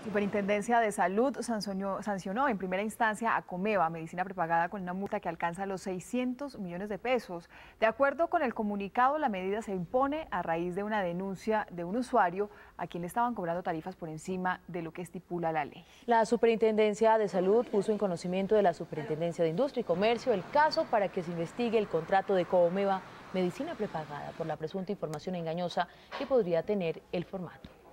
Superintendencia de Salud sancionó en primera instancia a Comeva, medicina prepagada, con una multa que alcanza los 600 millones de pesos. De acuerdo con el comunicado, la medida se impone a raíz de una denuncia de un usuario a quien le estaban cobrando tarifas por encima de lo que estipula la ley. La Superintendencia de Salud puso en conocimiento de la Superintendencia de Industria y Comercio el caso para que se investigue el contrato de Comeva, medicina prepagada, por la presunta información engañosa que podría tener el formato.